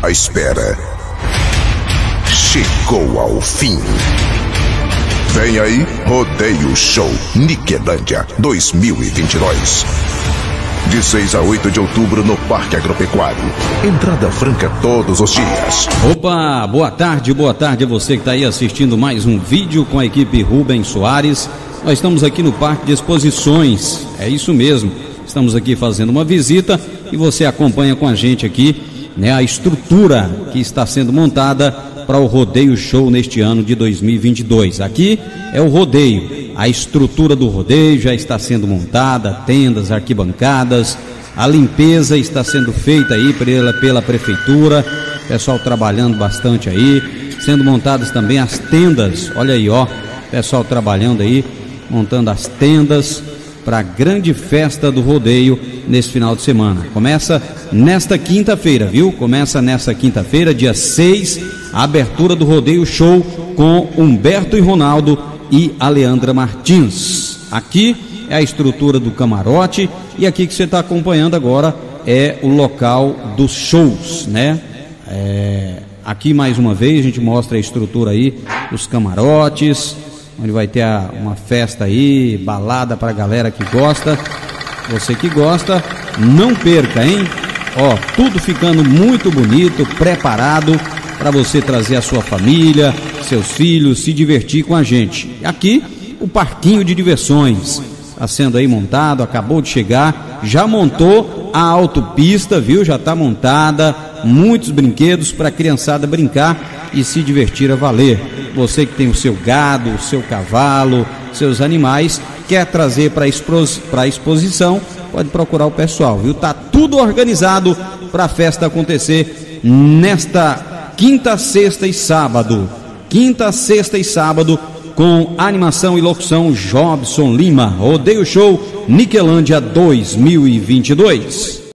A espera chegou ao fim. Vem aí, Rodeio Show Niquelândia 2022. De 6 a 8 de outubro no Parque Agropecuário. Entrada franca todos os dias. Opa, boa tarde a você que está aí assistindo mais um vídeo com a equipe Rubens Soares. Nós estamos aqui no Parque de Exposições, é isso mesmo. Estamos aqui fazendo uma visita e você acompanha com a gente aqui, né, a estrutura que está sendo montada para o Rodeio Show neste ano de 2022. Aqui é o rodeio, a estrutura do rodeio já está sendo montada, tendas, arquibancadas, a limpeza está sendo feita aí pela prefeitura, pessoal trabalhando bastante aí, sendo montadas também as tendas, olha aí ó, pessoal trabalhando aí, montando as tendas para a grande festa do rodeio nesse final de semana. Começa nesta quinta-feira, viu? Começa nesta quinta-feira, dia 6, a abertura do Rodeio Show com Humberto e Ronaldo e a Leandra Martins. Aqui é a estrutura do camarote e aqui que você está acompanhando agora é o local dos shows, né? Aqui mais uma vez a gente mostra a estrutura aí dos camarotes, onde vai ter uma festa aí, balada pra galera que gosta. Você que gosta, não perca, hein? Ó, tudo ficando muito bonito, preparado para você trazer a sua família, seus filhos, se divertir com a gente. Aqui, o parquinho de diversões está sendo aí montado, acabou de chegar, já montou a autopista, viu? Já está montada, muitos brinquedos para a criançada brincar e se divertir a valer. Você que tem o seu gado, o seu cavalo, seus animais, quer trazer para a exposição, pode procurar o pessoal, viu? Tá tudo organizado para a festa acontecer nesta quinta, sexta e sábado. Quinta, sexta e sábado, com animação e locução Jobson Lima. Rodeio Show Niquelândia 2022.